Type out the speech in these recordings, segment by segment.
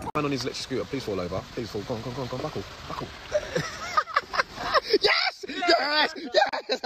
Man on his electric scooter, please fall over. Please fall. Go on, buckle. Yes! Yes! Yes!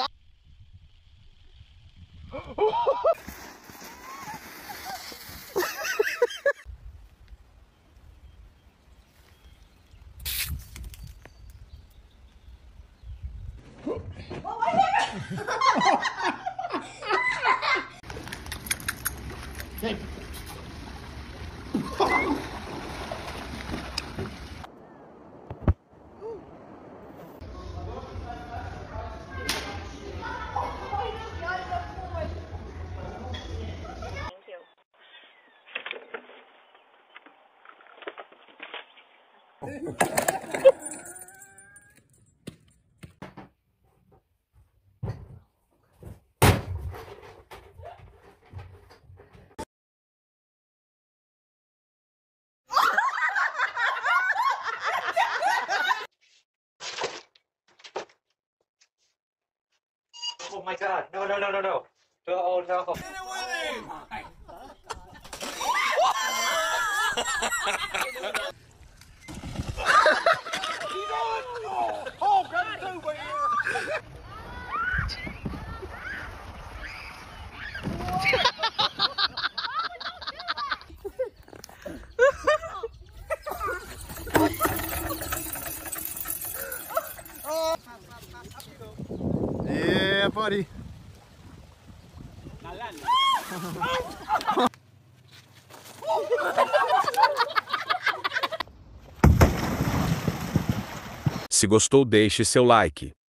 Oh my god, no. Oh no. Get Oh, God, over here! Yeah, buddy. Se gostou, deixe seu like.